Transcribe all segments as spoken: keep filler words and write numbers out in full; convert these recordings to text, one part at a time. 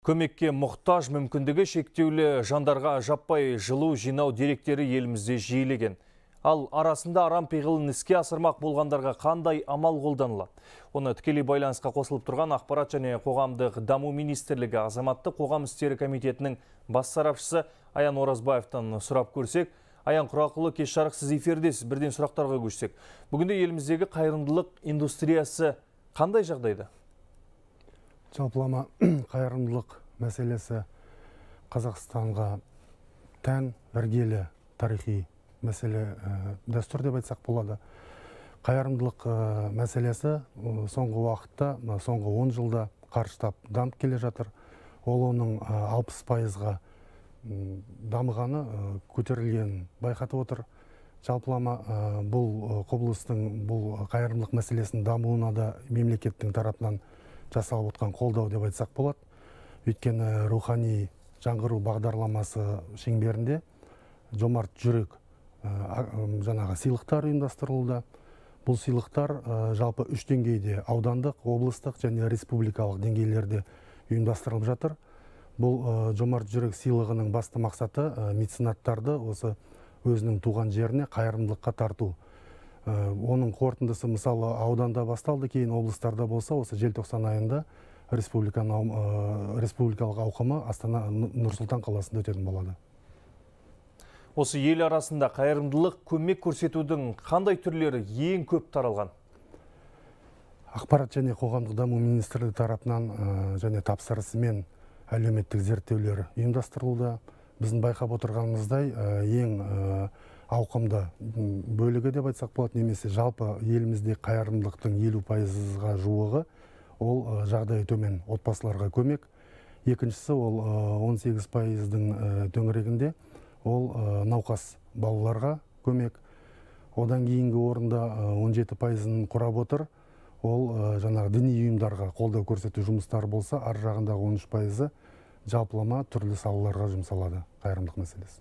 Көмекке мұқтаж мүмкіндігі шектеулі жандарға жаппай жылу жинау деректері елімізде жиілеген. Ал арасында арам пиғылын іске асырмақ болғандарға қандай амал қолданылады? Оны тікелей байланысқа қосылып тұрған Ақпарат және қоғамдық даму министрлігі азаматтық қоғам істері комитетінің бас сарапшысы Аян Оразбаевтан сұрап көрсек. Аян, Құрақұлы, кеш жарық, сіз эфирдесіз. Бірден сұрақтарға көшсек. Бүгінде еліміздегі қайырымдылық индустриясы қандай жағдайда? Жалпылама қайырымдылық мәселесі Қазақстанға тән іргелі тарихи мәселе, дәстүр деп айтсақ болады. Қайырымдылық мәселесі соңғы уақытта, соңғы он жылда қарыштап дамып келе жатыр. Ол оның алпыс пайызға дамығаны, көтерілген байқатып отыр. Жалпылама бұл құбылыстың, бұл қайырымдылық мәселесінің дамуына да мемлекеттің тарапынан жасалып отқан қолдау деп айтсақ болады. Өйткені рухани жаңғыру бағдарламасы шеңберінде жомарт жүрек жаңағы сыйлықтар ұйымдастырылды. Бұл сыйлықтар жалпы үш деңгейде, аудандық, облыстық және республикалық деңгейлерде ұйымдастырылып жатыр. Бұл жомарт жүрек сыйлығының басты мақсаты меценаттарды осы өзінің туған жеріне қайырымдылыққа тарту. Оның қорытындысы мысалы ауданда басталды, кейін облыстарда болса, осы желтоқсан айында республикалық ауқымы Астана Нұр-Сұлтан қаласында өтетін болады. Осы ел арасында қайырымдылық көмек көрсетудің қандай түрлері ең көп таралған? Ақпарат және қоғамдық даму министрлігі тарапынан және тапсырысымен әлеуметтік зерттеулер ұйымдастырылды. Біздің байқап отырғанымыздай ең ауқымды бөлігі деп айтсақ болады, немесе жалпы елімізде қайырымдылықтың елу пайызға жуығы ол жағдайы төмен отбасыларға көмек. Екіншісі ол он сегіз пайыздың төңірегінде ол науқас балаларға көмек. Одан кейінгі орында он жеті пайызын құрап отыр. Ол жаңағы діни ұйымдарға қолдау көрсету жұмыстары болса, ар жағындағы он үш пайызы жалпылама түрлі салаларға жұмсалады қайырымдылық мәселесі.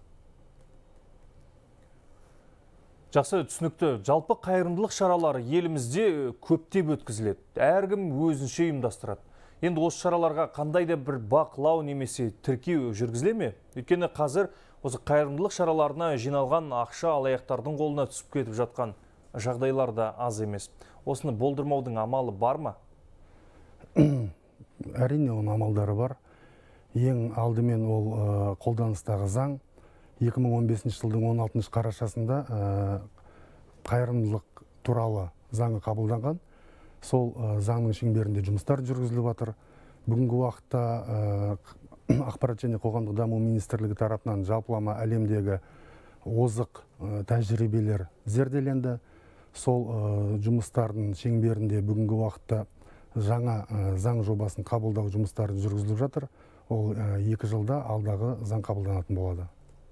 Жақсы, түсінікті. Жалпы қайырымдылық шаралары елімізде көптеп өткізіледі. Әркім өзінше ұйымдастырады. Енді осы шараларға қандай да бір бақылау немесе тіркеу жүргізіле ме? Өйткені қазір осы қайырымдылық шараларына жиналған ақша алаяқтардың қолына түсіп кетіп жатқан жағдайлар да аз емес. Осыны болдырмаудың амалы бар ма? Әрине, оның амалдары бар. Ең алдымен ол қолданыстағы заң. екі мың он бесінші жылдың он алтыншы қарашасында қайырымдылық туралы заңы қабылданған. Сол заңның шеңберінде жұмыстар жүргізіліп жатыр. Бүгінгі уақытта Ақпарат және қоғамдық даму министрлігі тарапынан жалпылама әлемдегі озық тәжірибелер зерделенді. Сол жұмыстардың шеңберінде бүгінгі уақытта жаңа заң жобасын қабылдау жұмыстары жүргізіліп жатыр. Ол екі жылда алдағы заң қабылданатын болады.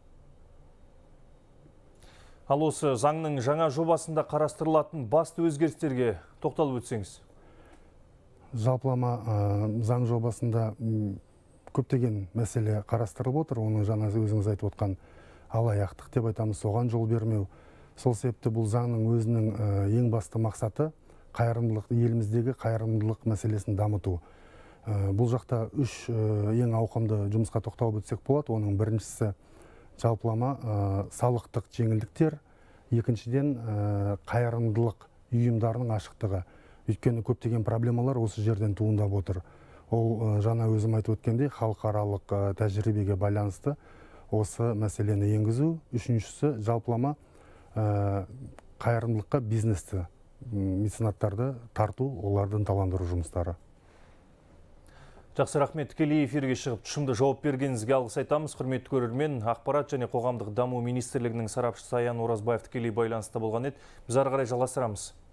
Ал осы заңның жаңа жобасында қарастырылатын басты өзгерістерге тоқталып өтсеңіз? Жалпылама заң жобасында көптеген мәселе қарастырылып отыр. Оның жаңа өзіңіз айтып отқан алаяқтық деп айтамыз, соған жол бермеу. Сол себепті бұл заңның өзінің ең басты мақсаты қайырымдылық, еліміздегі қайырымдылық мәселесін дамыту. Бұл жақта үш ең ауқымды жұмысқа тоқталып өтсек болады. Оның біріншісі жалпылама салықтық жеңілдіктер, екіншіден қайырымдылық ұйымдарының ашықтығы. Өйткені көптеген проблемалар осы жерден туындап отыр. Ол жаңа өзім айтып өткендей халықаралық тәжірибеге байланысты осы мәселені енгізу. Үшіншісі жалпылама қайырымдылыққа бизнесті, меценаттарды тарту, олардың таландыру жұмыстары. Жақсы, рахмет. Тікелей эфирге шығып тұшымды жауап бергеніңізге алғыс айтамыз. Құрметті көрермен, Ақпарат және қоғамдық даму министрлігінің сарапшысы Аян Оразбаев тікелей байланыста болған еді. Біз ары қарай жалғастырамыз.